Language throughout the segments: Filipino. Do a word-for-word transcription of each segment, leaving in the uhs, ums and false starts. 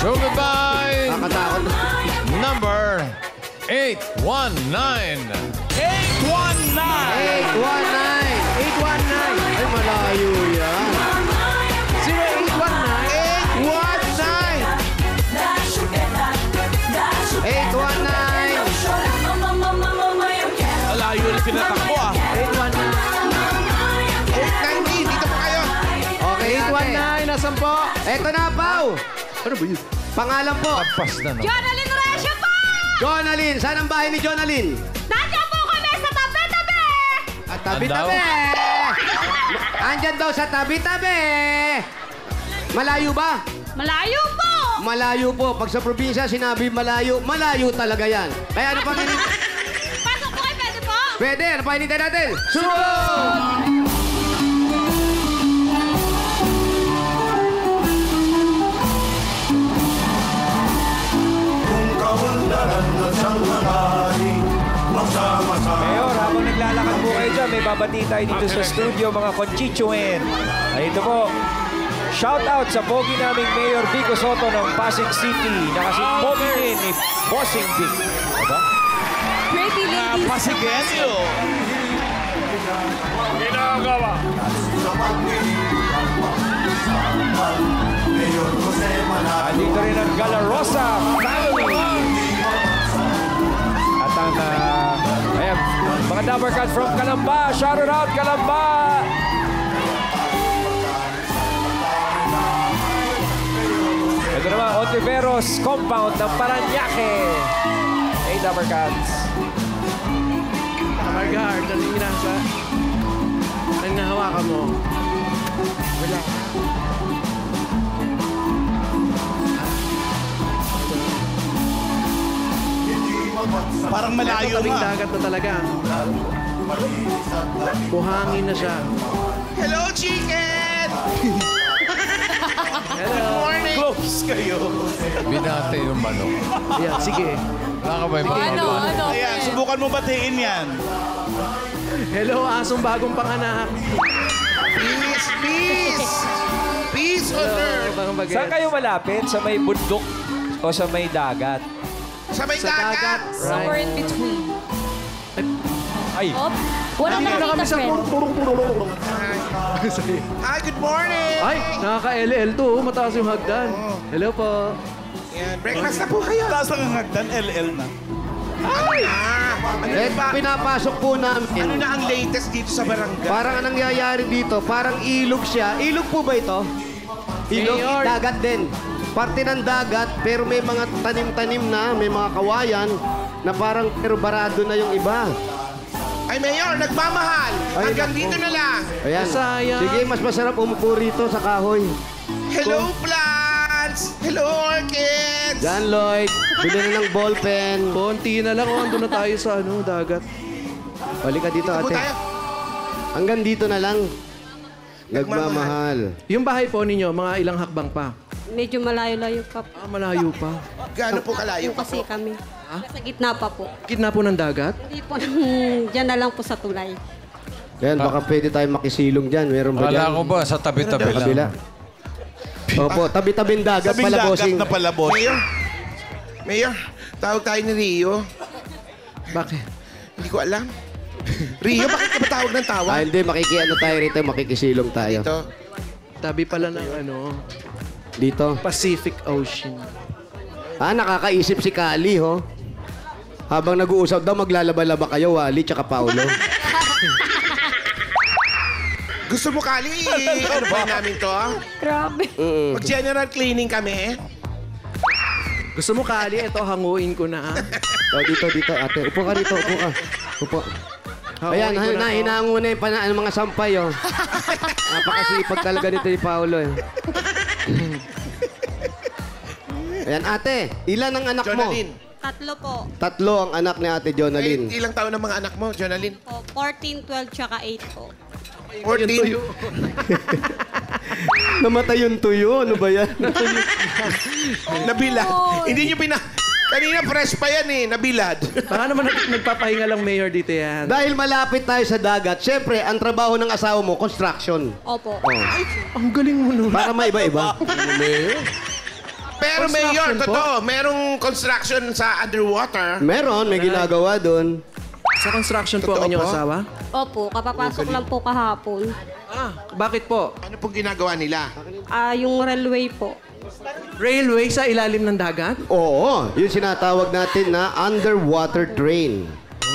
Summed by Nakatakot. number eight one nine. eight one nine! eight one nine. eight one nine. Ay, malayo yan. zero eight one nine. eight one nine. eight one nine. Malayo na pinatakbo ah. eight one nine. eight ninety, dito po kayo. Okay, eight one ate. nine. Nasaan po? Eto na, Pao. Ano ba yun? Pangalan po. Tapos na, no? Jonalyn Resio po! Jonalyn. Saan ang bahay ni Jonalyn? Nandiyan po kami sa tabi-tabi! At tabi-tabi. Andyan daw sa tabi-tabi. Malayo ba? Malayo po! Malayo po. Pag sa probinsya, sinabi malayo, malayo talaga yan. Kaya ano pa hinintay? Pasok po kayo, pwede po? Pwede. Ano pa hinintay natin? Sunod! Mayor, habang naglalakad po kayo dyan, may babati tayo dito sa studio, mga konchichuen. Ay, ito po. Shout out sa pogi naming Mayor Vico Soto ng Pasig City na kasing pogi din ni Bossing Vic. Diba? Pretty ladies. Pasigenyo. Ginagawa. Andito rin ang Galarosa family. At ang, uh, ayan, mga number cut from Calamba. Shout out, Calamba! Ito naman, Ontiveros compound ng Paranaque. Eight number cuts. Margar, kanina sa... Ang nahawakan mo. Wala. Parang malayo Ito, tabing nga. dagat na talaga. Buhangin na siya. Hello, chicken! Hello. Morning! Close kayo. Binate yung manok. Yeah, sige. Wala ka ba yung Ano, ano? Ayan, subukan mo batiin yan. Hello, asong bagong panganak. Peace, peace! Peace on earth! Bagong bagay. Saan kayo malapit? Sa may bundok o sa may dagat? Sa may Sa dagat. dagat! Somewhere in between. Ay, Op. Walang Nandito na kami nakita, sa friend. purong-purong. Hi, good morning! Ay, nakaka-L L to. oh. Mataas yung hagdan. Hello po. Yan, breakfast na po kayo. Taas lang ang hagdan, L L na. Ah, ano Eh, ba? pinapasok po namin. Ano na ang latest dito sa barangay? Parang anong nangyayari dito, parang ilog siya. Ilog po ba ito? Ilog, Mayor. dagat din. Parte ng dagat, pero may mga tanim-tanim na, may mga kawayan, na parang pero barado na yung iba. Ay, Mayor, nagmamahal. Ay, Hanggang naku. dito na lang. Ayan. Sayang. Sige, mas masarap umupo rito sa kahoy. Hello, plants! Hello, orchids! Jan Lloyd, bili na ng ballpen. Konti na lang. Oh, andun na tayo sa ano, dagat. Balik ka dito, Dito po ate. tayo. Hanggang dito na lang. Nagmamahal. Yung bahay po ninyo, mga ilang hakbang pa? Medyo malayo-layo pa po. Ah, malayo pa. Gaano po kalayo Yung pa kasi po? kami. Sa gitna pa po. Gitna po ng dagat? Hindi po, dyan na lang po sa tulay. Yan, baka pwede tayo makisilong dyan. Meron ba dyan? Wala ko ba sa tabi-tabi Sa kabila. lang? Opo, tabi-tabing dagat Sabing pala, dagat bossing. na pala, boss. Mayor, Mayor, tawag tayo ni Rio. Bakit? Hindi ko alam. Rio, bakit ka ba tawag ng tawag? Ah, hindi, makikiano tayo rito, makikisilong tayo. Ito. Tabi pala ng ano, Dito. Pacific Ocean. Ah, nakakaisip si Kali, ho. Habang nag-uusap daw, maglalaba-laba kayo, Wally, tsaka Paulo. Gusto mo, Kali, ano ba namin to? ah? Grabe. Mm. Mag-general cleaning kami. Gusto mo, Kali? Ito, hanguin ko na. ah. Oh, dito, dito, ate. Upo ka dito, upo ka. Upo. Ayan, Hanguin ko na, to. hinango na yung pana, ano, mga sampay, oh. Napakasipag talaga nito ni Paulo, eh. Ayan, ate, ilan ang anak mo? Jonalyn. Tatlo po. Tatlo ang anak ni ate Ay, Jonalyn. ilang taon ang mga anak mo, Jonalyn? po fourteen, twelve, tsaka eight po. fourteen. Namatay yung tuyo, ano ba yan? Nabilad. Hindi nyo pina... Kanina fresh pa yan eh, nabilad. Baka naman nag- nagpapahinga lang mayor dito yan. Dahil malapit tayo sa dagat, syempre, ang trabaho ng asawa mo, construction. Opo. Oh. Ang galing mo nun. Para maiba-iba. Pero Mayor, Construction po? totoo, merong construction sa underwater. Meron, may ginagawa doon. Sa construction po ang Totoo inyong po? asawa? Opo, kapapasok lang po kahapon. Ah, bakit po? Ano pong ginagawa nila? Ah, yung railway po. Railway sa ilalim ng dagat? Oo, yung sinatawag natin na underwater train.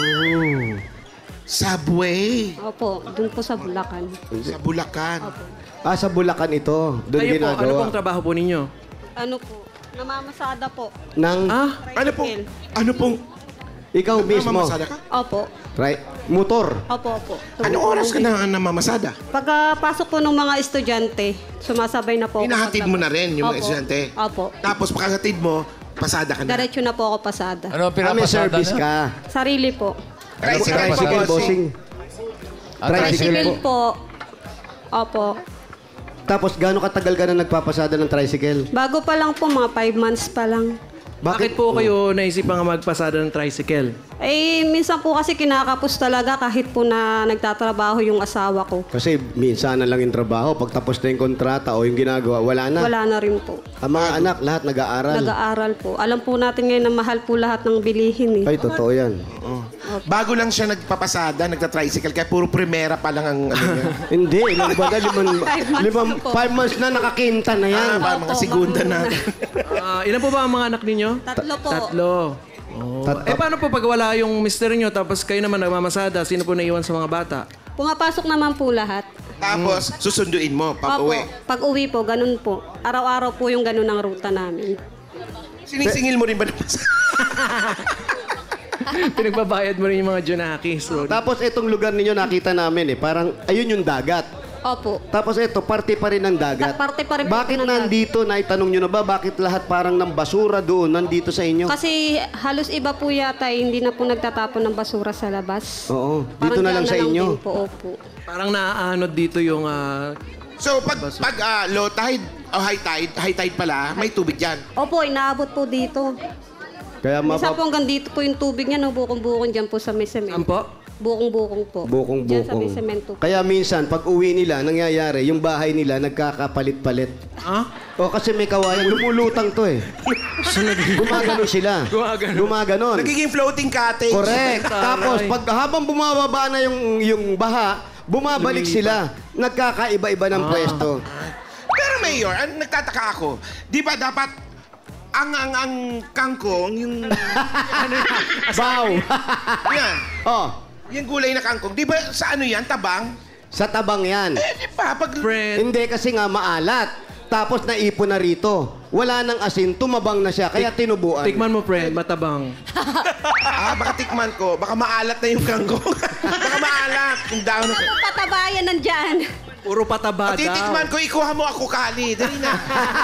Subway. Opo, dun po sa Bulacan. Sa Bulacan. Ah, sa Bulacan ito. Doon Kayo po, ano ginagawa. pong trabaho po ninyo? Ano po? Namamasada po. Nang Ah, Ano pong, ano pong, ikaw mismo. namamasada ka? Opo. Right? Motor. Opo, opo. Anong oras ka na namamasada? Pagkapasok po ng mga estudyante, sumasabay na po ako. Hinahatid mo na paglabas. rin yung mga Opo. estudyante? Opo. Tapos pagkatid mo, pasada ka na. Diretso na po ako pasada. Ano ang Ah, may pinapasada service na? ka. Sarili po. Tricycle, Tricycle, bossing. Ah, Tricycle Tricycle po. po. Opo. Tapos, gaano katagal ka na nagpapasada ng tricycle? Bago pa lang po, mga five months pa lang. bakit po kayo naisipan nga magpasada ng tricycle? Eh, minsan po kasi kinakapos talaga kahit po na nagtatrabaho yung asawa ko. Kasi minsan na lang yung trabaho. Pag tapos na yung kontrata o yung ginagawa, wala na. Wala na rin po. Ang mga anak, lahat nag-aaral. Nag-aaral po. Alam po natin ngayon na mahal po lahat ng bilihin eh. Ay, totoo yan. Bago lang siya nagpapasada, nagta-tricycle, kaya puro primera pa lang ang ano niya. Hindi, ilang baga, limang, Five months limang, na po. five months na nakakinta na yan. Ah, ba, mga segunda na. Ah, ilan po ba ang mga anak ninyo? Tatlo po. Tatlo. Oh. Tat- Eh, paano po pag wala yung mister nyo tapos kayo naman nagmamasada? Sino po naiwan sa mga bata? Pumapasok naman po lahat. Tapos, susunduin mo, Opo. pag-uwi. Pag uwi po, ganun po. Araw-araw po yung ganun ang ruta namin. Sinisingil mo rin ba ng pasada? Pinagbabayad mo rin yung mga Junakis. So, Tapos itong lugar ninyo nakita namin eh, parang ayun yung dagat. Opo. Tapos ito, parte pa rin ng dagat. Ta- parte pa rin po Bakit ng dagat. nandito, naitanong nyo na ba, bakit lahat parang ng basura doon nandito sa inyo? Kasi halos iba po yata, eh, hindi na po nagtatapon ng basura sa labas. Oo, Parang dito na lang dyan sa inyo. din po, opo. parang naaanod dito yung... ah, So, pag, pag ah, low tide o high tide, high tide pala, may tubig dyan. Opo, inaabot po dito. Kaya Minsan mapa... po hanggang dito po yung tubig niya, no, bukong-bukong dyan po sa may saan semento. po? Bukong-bukong po. Dyan sa may Bukong-bukong. semento. Kaya minsan, pag uwi nila, nangyayari, yung bahay nila nagkakapalit-palit. Ah? O kasi may kawayan, lumulutang to eh. Gumagano sila. Gumagano. Gumaganon. Nagiging floating cottage. Correct. Tapos pag habang bumababa na yung yung baha, bumabalik sila. Nagkakaiba-iba ng pwesto. Pero Mayor, an nagtataka ako, di ba dapat ang ang ang kangkong, yung Bow. yan, oh, yung gulay na kangkong, di ba sa ano yan, tabang? sa tabang yan. Eh, di ba, pag... Friend. Hindi kasi nga maalat. Tapos naipon na rito. Wala nang asin, tumabang na siya, kaya tinubuan. Tikman mo, friend. Matabang. Ah, baka tikman ko, baka maalat na yung kangkong. Baka maalat yung daon. Ano patabayan nandyan? Puro pataba O, daw. titikman ko, ikuha mo ako kali. Dali na.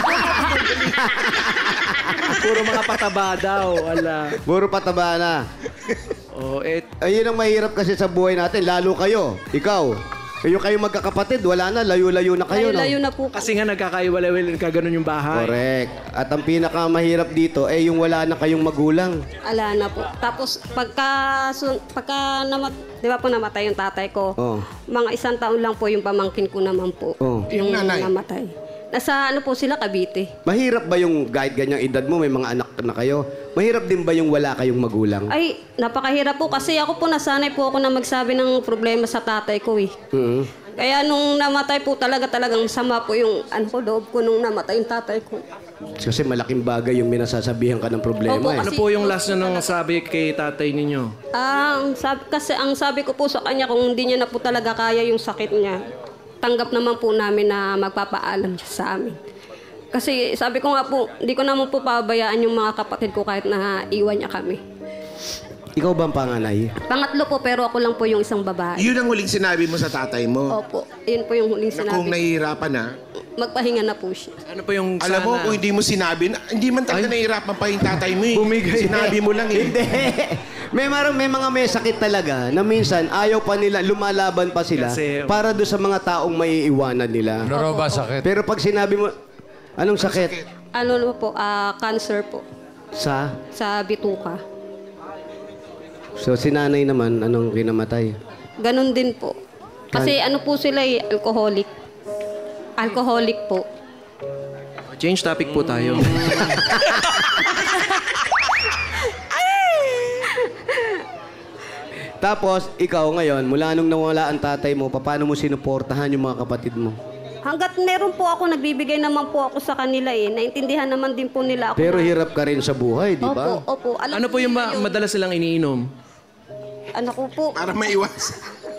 Puro mga pataba daw. Wala. Puro pataba na. Oh, et, Ayun ang mahirap kasi sa buhay natin, lalo kayo. Ikaw. Kayo kayo magkakapatid, wala na, layo-layo na kayo. no? Layo-layo na po. kasi nga nagkakaiwalay ka ganun yung bahay. Correct. At ang pinakamahirap dito, eh yung wala na kayong magulang. Ala na po. Tapos pagka, sun, pagka namat, di ba po namatay yung tatay ko, Oh. mga isang taon lang po yung pamangkin ko naman po. Oh. Yung Yung nanay? namatay. Nasa ano po sila, Cavite. Mahirap ba yung kahit ganyang edad mo, may mga anak na kayo? Mahirap din ba yung wala kayong magulang? Ay, napakahirap po kasi ako po nasanay po ako na magsabi ng problema sa tatay ko eh. Mhm. Kaya nung namatay po talaga talagang sama po yung ano ko, loob ko nung namatay yung tatay ko. Kasi malaking bagay yung minasasabihan ka ng problema Opo, eh. Ano po yung last na nang sabi kay tatay ninyo? Ang sabi, kasi ang sabi ko po sa kanya kung hindi niya na po talaga kaya yung sakit niya, tanggap naman po namin na magpapaalam siya sa amin. Kasi sabi ko nga po, hindi ko naman po pabayaan yung mga kapatid ko kahit na iwan niya kami. Ikaw ba ang panganay? Pangatlo po pero ako lang po yung isang babae. Yun ang huling sinabi mo sa tatay mo. Opo, yun po yung huling Na kung sinabi. nahihirapan na, Magpahinga na po siya. Ano po yung alam mo, sana? kung hindi mo sinabi, na, hindi man talaga nahihirapan pa yung tatay mo eh. Bumigay. Sinabi mo lang eh. Hindi. May, marang, may mga may sakit talaga na minsan ayaw pa nila, lumalaban pa sila Kasi- para doon sa mga taong may iwanan nila. Ano raw ba sakit? Pero pag sinabi mo, anong sakit? Ano na po, ah, cancer po Sa? sa bituka. So si nanay naman, anong kinamatay? Ganon din po. Kasi ano po sila eh, alcoholic. Alcoholic po. Change topic po tayo. Tapos, ikaw ngayon, mula nung nawala ang tatay mo, paano mo sinuportahan yung mga kapatid mo? Hanggat meron po ako, nagbibigay naman po ako sa kanila eh. Naintindihan naman din po nila ako. Pero na- hirap ka rin sa buhay, di Opo, ba? opo. Alam Ano po yung ma- yun. madalas silang iniinom? Ano ko po? Para maiwas.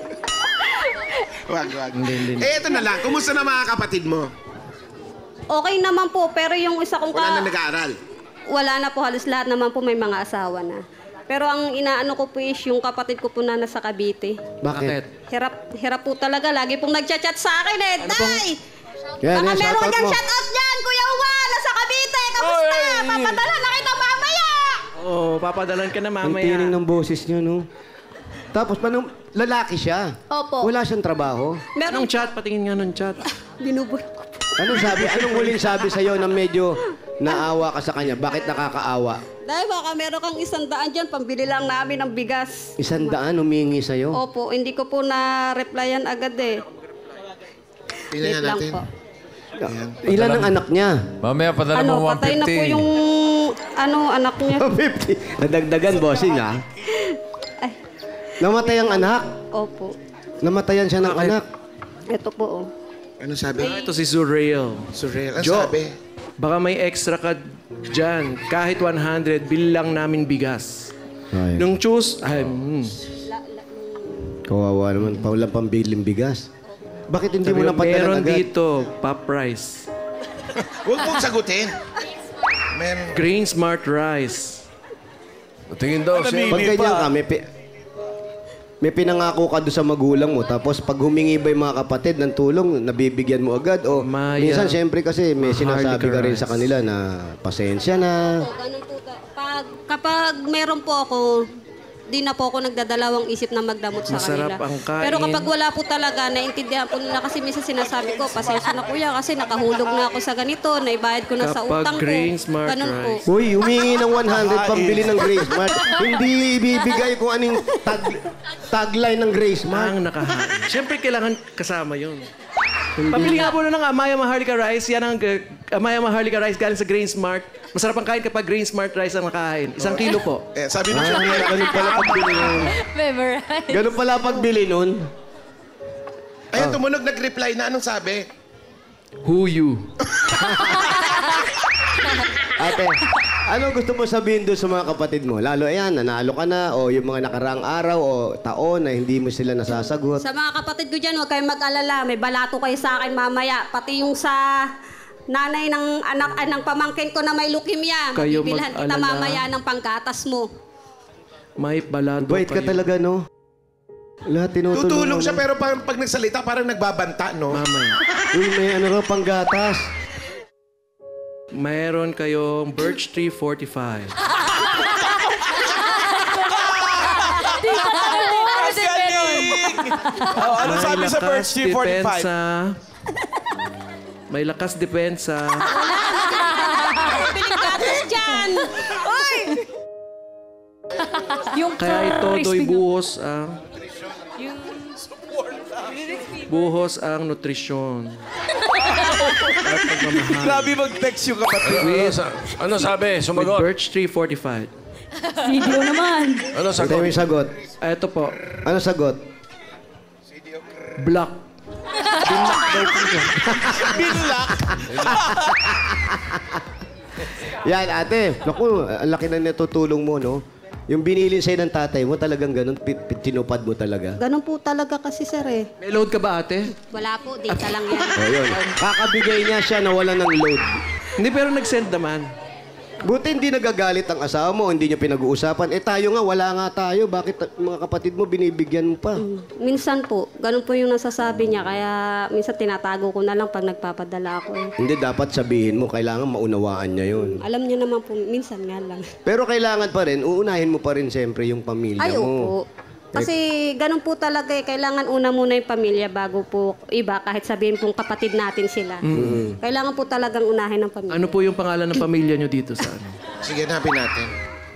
wag, wag. Eh, ito na lang. Kumusta na mga kapatid mo? Okay naman po, pero yung isa kong Wala ka... na nag-aaral. Wala na po, halos lahat naman po may mga asawa na. Pero ang inaano ko po is yung kapatid ko po na nasa Cavite. Bakit? Hirap, hirap po talaga. Lagi pong nagchat-chat sa akin eh. Tay! Yan, Baka yan, meron shoutout kang mo. shoutout dyan, Kuya Juan! Nasa Cavite! Kamusta? Papadala na kita mamaya! Oo, oh, papadalan ka na Ang mamaya. tining ng boses niyo, no? Tapos, paano, lalaki siya? Opo. Wala siyang trabaho? Meron Anong chat? Patingin nga ng chat. binubuhay. Anong sabi? Anong huling sabi sa'yo na medyo naawa ka sa kanya? Bakit nakakaawa? Dahil baka meron kang isang daan dyan, pambili lang namin ng bigas. Isang daan humingi sa'yo? Opo, hindi ko po na-replyan agad eh. Wait lang po. Ilan ang anak niya? Mamaya padala Ano, mo patay na po one fifty. yung ano, anak niya. fifty. Nadagdagan, bossing, ha? Ay, Namatay ang anak. opo. Namatayan siya ng anak. Ito po oh. Ano sabi? Ah, ito si Zuriel. Surreal. Ano Jo. sabi? Baka may extra ka dyan. Kahit one hundred, bilang namin bigas. Ay, Nung choose, ay, hmm. kawawa naman. Paulang pambiling bigas. Bakit hindi mo Sabi ko, napadalan meron agad? dito, pop rice. Huwag mong sagutin. Meron. Grain Smart Rice. Tingin daw siya. Pag ganyan ka, may, pi- may pinangako ka doon sa magulang mo, tapos pag humingi ba yung mga kapatid ng tulong, nabibigyan mo agad? O Maya, minsan, siyempre kasi may Maharlika sinasabi ka rin rice. sa kanila na pasensya na. Po, ganun po. ta- Pag, kapag meron po ako, di na po ako nagdadalawang isip na magdamot sa Masarap kanila. ang kain. Pero kapag wala po talaga, naintindihan po nila kasi minsan sinasabi ko, pasensya na kuya kasi nakahulog na ako sa ganito, naibayad ko na sa Kapag utang ko. Grain Smart Ganun po. Rice. Uy, humingi ng one hundred pambili ng Grace Mart. Hindi ibibigay kung anong tag, tagline ng Grace Mart. Ang nakahain. Siyempre, kailangan kasama yun. Pabili nga po na ng Amaya Maharlika Rice. Yan ang uh, Amaya Maharlika Rice galing sa Grain Smart. Masarap ang kain kapag Grain Smart Rice ang nakahain. Isang kilo po. Eh, sabi mo Ah, ganun pala pagbili nun. Memorize. Ganun pala pagbili nun. Ayun, tumunog, nag-reply na. Anong sabi? Who you? Ate, ano gusto mo sabihin doon sa mga kapatid mo? Lalo ayan, nanalo ka na, o yung mga nakaraang araw, o taon na hindi mo sila nasasagot. Sa mga kapatid ko dyan, huwag kayong mag-alala. May balato kayo sa akin mamaya. Pati yung sa nanay ng anak, ah, ng pamangkin ko na may leukemia. Kayo Mabibilhan kita mag-alala. mamaya ng panggatas mo. May balado Bait ka kayo. talaga, no? Lahat tinutulong Tutulong mo, siya no? pero pag, pag nagsalita parang nagbabanta, no? Mamaya. Uy, may ano raw, panggatas. Mayroon kayong Birch Tree forty-five. Oh, ano May sabi sa lakas Birch Tree forty-five? depensa. May lakas depensa. Biling gatas dyan! Uy! Yung Kaya ito do'y buhos ang... Buhos ang nutrisyon. At pagmamahal. Grabe mag-text yung kapatid. Ano, sa- ano sabi? With Sumagot. Birch Tree forty-five. video naman. Ano Ito sagot? yung sagot. Ah, ito po. Ano sagot? Black. Binlock. Yan, ate. Naku, ang laki na natutulong mo, no? Yung binili sa'yo ng tatay mo, talagang ganun, pi- pi- tinupad mo talaga. Ganun po talaga kasi sir eh. May load ka ba, ate? Wala po, data lang yan. O, yun. Kakabigay niya siya na wala ng load. Hindi, pero nag-send naman. Buti hindi nagagalit ang asawa mo, hindi niyo pinag-uusapan. Eh tayo nga, wala nga tayo. Bakit ta- mga kapatid mo binibigyan mo pa? Minsan po, ganun po yung nasasabi niya. Kaya minsan tinatago ko na lang pag nagpapadala ako eh. Hindi, dapat sabihin mo, kailangan maunawaan niya yun. Alam niya naman po, minsan nga lang. Pero kailangan pa rin, uunahin mo pa rin siyempre yung pamilya Ay, mo. opo. Kasi ganun po talaga eh. Kailangan una muna yung pamilya bago po iba. Kahit sabihin pong kapatid natin sila. Kailangan po talagang unahin ng pamilya. Ano po yung pangalan ng pamilya nyo dito sa ano? Sige, hanapin natin.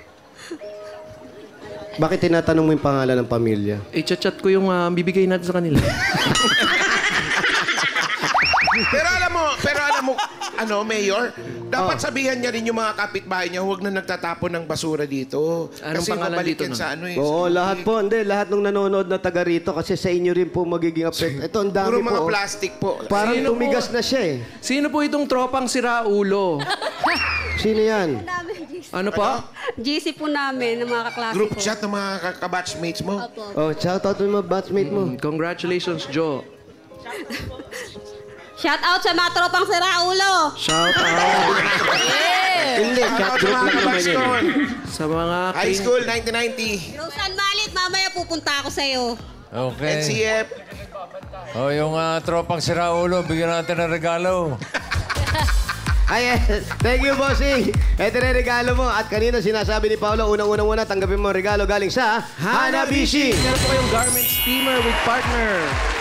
Bakit tinatanong mo yung pangalan ng pamilya? I-chat ko yung ah, bibigay natin sa kanila. Pero alam mo, pero alam mo, ano, Mayor, dapat sabihan niya rin yung mga kapitbahay niya, huwag na nagtatapon ng basura dito. Anong Kasi pangalan mabalik dito yan nun? sa ano eh. Oo, lahat po. Hindi, lahat ng nanonood na taga rito kasi sa inyo rin po magiging effect. Ito, ang dami Puro po. mga oh. plastic po. Parang Sino po? tumigas na siya eh. Sino po itong tropang siraulo? Sino yan? Ano pa? G C po namin, ng mga kaklase Group ko. chat ng mga ka- kabatchmates mo. Oh, shout out to mga batchmate mo. Mm, Congratulations, Joe. Shout out sa mga tropang siraulo. Shout out Hindi, chat Shout out group sa mga lang naman kabatch yun. doon. sa mga... High school, nineteen ninety. Rosan Malit, mamaya pupunta ako sa'yo. Okay. N C F. Oh, yung ah, tropang siraulo, bigyan natin ng regalo. Ay, eh, thank you, bossing. Ito na yung regalo mo. At kanina sinasabi ni Paolo, unang-unang muna, tanggapin mo ang regalo galing sa Hanabishi. Meron po kayong garment steamer with partner.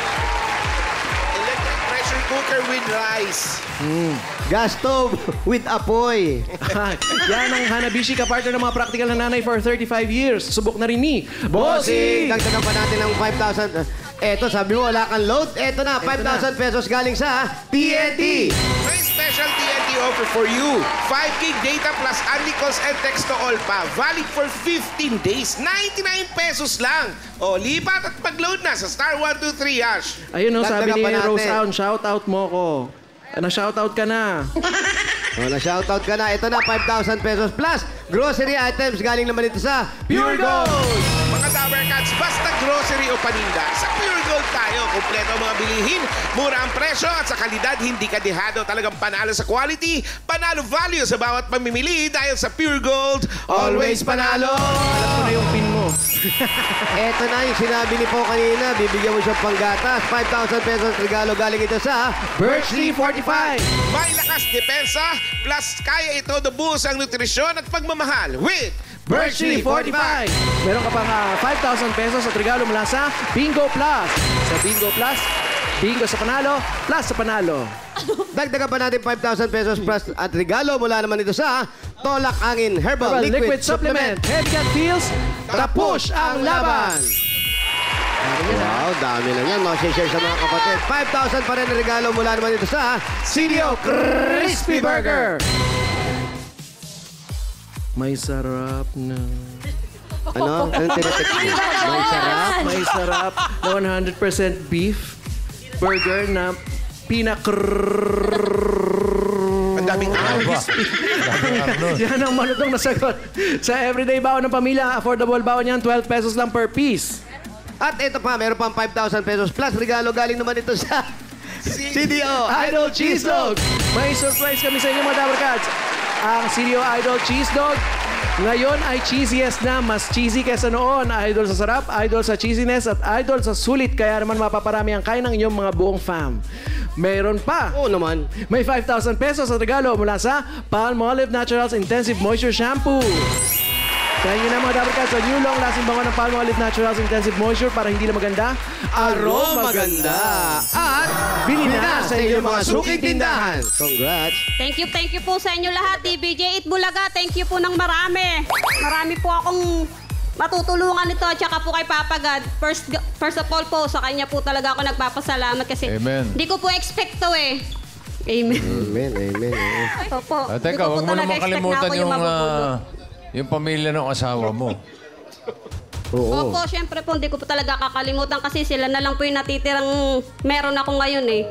Electric pressure cooker with rice. Gas stove with apoy. Yan ang Hanabishi, ka-partner ng mga practical na nanay for thirty-five years. Subok na rin ni Bossing! Bossing! Dagdagan pa natin ng five thousand. Eto, sabi mo, wala kang load. Eto na, five thousand pesos galing sa T N T. May special T N T offer for you. five gig data plus only calls and text to all pa. Valid for fifteen days. ninety-nine pesos lang. O, lipat at pag-load na sa star one two three hash. Ayun no, sabi Dagdagan ni pa natin. Rose Aun, shout out mo ko. Na-shout out ka na. O, na-shoutout ka na. Ito na, five thousand pesos plus grocery items galing naman ito sa Pure Gold. Mga Tower Cats, basta grocery o paninda. Sa Pure Gold tayo. Kompleto ang mga bilihin. Mura ang presyo at sa kalidad, hindi ka dehado. Talagang panalo sa quality. Panalo value sa bawat pamimili dahil sa Pure Gold, always panalo. Alam ko na yung pin mo. Eto na yung sinabi ni Po kanina. Bibigyan mo siyang panggatas. five thousand pesos regalo galing ito sa Birch Tree forty-five. May lakas depensa, plus kaya ito nabuhos ang nutrisyon at pagmamahal with Birch Tree forty-five. Meron ka pang ah, five thousand pesos at regalo mula sa Bingo Plus. Sa Bingo Plus, Bingo sa panalo, plus sa panalo. Dagdagan pa natin five thousand pesos plus at regalo mula naman ito sa Tolak Angin Herbal, Herbal Liquid, Liquid Supplement. Heavy Gun Feels, tapush ang laban. Wow, dami na yan. No? Share sa mga kapatid. five thousand pa rin na regalo mula naman ito sa C D O Crispy Burger. May sarap na. Ano? Anong tinatext mo? May sarap. May sarap na one hundred percent beef burger na pinak... ang daming ahos. Yan ang malutong na sagot. Sa everyday baon ng pamilya, affordable baon yan, twelve pesos lang per piece. At ito pa, meron pang five thousand pesos plus regalo galing naman ito sa C D O Idol Cheese Dog. May surprise kami sa inyo mga Dabber Cats. Ang C D O Idol Cheese Dog ngayon ay cheesiest na. Mas cheesy kesa noon. Idol sa sarap, idol sa cheesiness, at idol sa sulit. Kaya naman mapaparami ang kain ng inyong mga buong fam. Meron pa. Oo naman. May five thousand pesos at regalo mula sa Palmolive Naturals Intensive Moisture Shampoo. Kaya yun na mga Dabber Cats, sa new long-lasting bango ng Palmolive Naturals Intensive Moisture para hindi na maganda, Aroma maganda. At bili na sa inyong mga suking tindahan. Congrats. Thank you, thank you po sa inyo lahat. T V J Itbulaga, thank you po ng marami. Marami po akong matutulungan nito at saka po kay Papa God. First, first of all po, sa kanya po talaga ako nagpapasalamat kasi Amen. hindi ko po expect to eh. Amen. Amen, amen. amen. Opo. Ah, Hindi teka, ko po huwag mo talaga naman expect na kalimutan ako yung, mabubulog. ah, yung pamilya ng asawa mo. Oo. Opo, syempre po, hindi ko po talaga kakalimutan kasi sila na lang po yung natitirang meron ako ngayon eh.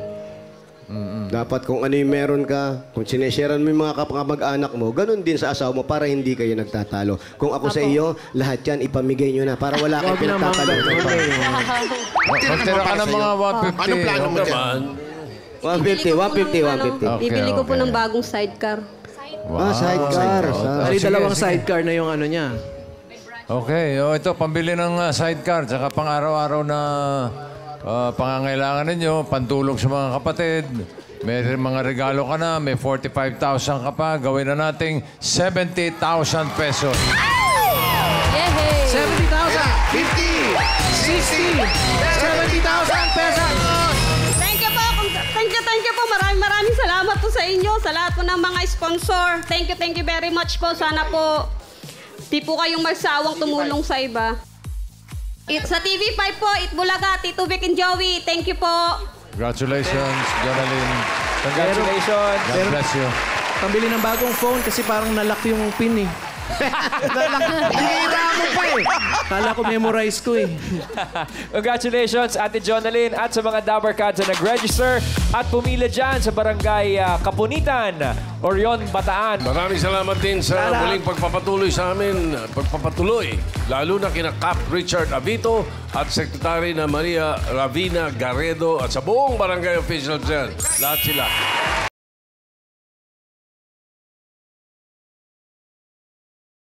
Dapat kung ano yung meron ka, kung sinesharean mo yung mga kapag-anak mo, ganun din sa asawa mo para hindi kayo nagtatalo. Kung ako sa iyo, lahat yan ipamigay nyo na para wala kayong Huwag naman pinagtatalo. Magtira ka ng mga one fifty. Ano plano mo dyan? one fifty, one fifty, one fifty. Okay, Bibili ko po okay. ng bagong sidecar. Ah, sidecar. Sa- Bali, sige, dalawang sige. sidecar na yung ano niya. Okay, o ito, pambili ng ah, sidecar, tsaka pang araw-araw na ah, pangangailangan ninyo, pantulong sa mga kapatid. May mga regalo ka na, may forty-five thousand ka pa, gawin na nating seventy thousand pesos. Yehey! seventy thousand! fifty! sixty! seventy thousand pesos! Thank you po. kung- Thank you, thank you po. Maraming maraming salamat po sa inyo. Sa lahat po ng mga sponsor. Thank you, thank you very much po. Sana po di po kayong magsawang tumulong sa iba. It, sa T V five po, Itbulaga, Tito Vic and Joey. Thank you po. Congratulations, Jonalyn. Congratulations. God bless you. Pambili ng bagong phone kasi parang nalock yung pin eh. Hinihira mo pa eh. Kala ko memorize ko eh. Congratulations, Ate Jonalyn at sa mga Dabber Cats na nag-register at pumila dyan sa barangay ah, Kapunitan, Orion, Bataan. Maraming salamat din sa Salamat. muling pagpapatuloy sa amin, pagpapatuloy, lalo na kina Cap Richard Avito at Secretary na Maria Ravina Garredo at sa buong barangay officials dyan. Lahat sila.